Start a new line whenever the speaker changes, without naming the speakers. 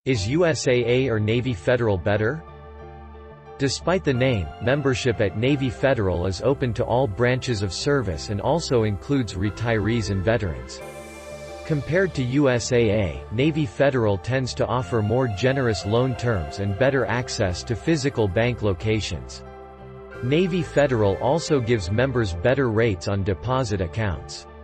Is USAA or Navy Federal better? Despite the name, membership at Navy Federal is open to all branches of service and also includes retirees and veterans. Compared to USAA, Navy Federal tends to offer more generous loan terms and better access to physical bank locations. Navy Federal also gives members better rates on deposit accounts.